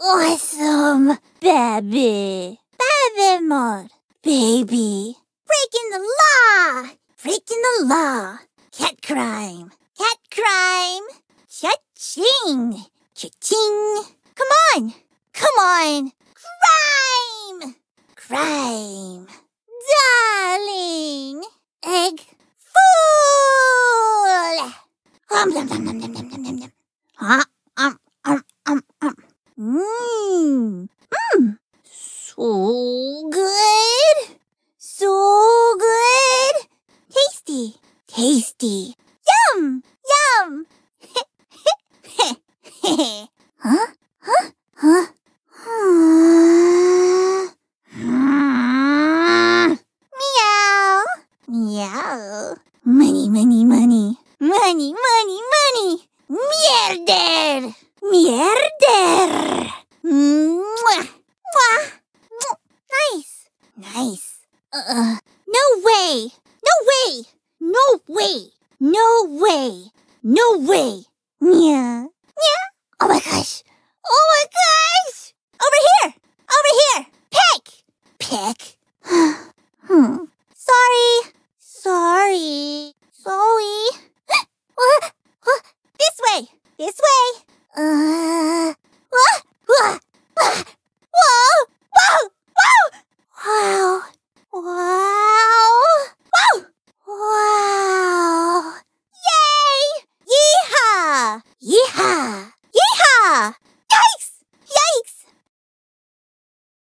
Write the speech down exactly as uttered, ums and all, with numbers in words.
Awesome, baby. Baby mod. Baby. Breaking the law. Breaking the law. Cat crime. Cat crime. Cha-ching. Cha-ching. Come on. Come on. Crime. Crime. Darling. Egg. Fool. Um, nom, nom, nom, nom, nom, nom, nom, nom. Huh? Um, um, um, um. Mmm. Mmm. So good. So good. Tasty. Tasty. Yum. Yum. Huh? Huh? Huh? Huh? Meow. Meow. Money, money, money. Money, money, money. Mierder. Mierder. Mwah. Mwah. Nice. Nice. Uh, no way. No way. No way. No way. No way. Yeah. Yeah. Oh my gosh. Oh my gosh. Over here. Over here. Peck. Peck. Hmm. Sorry. Sorry.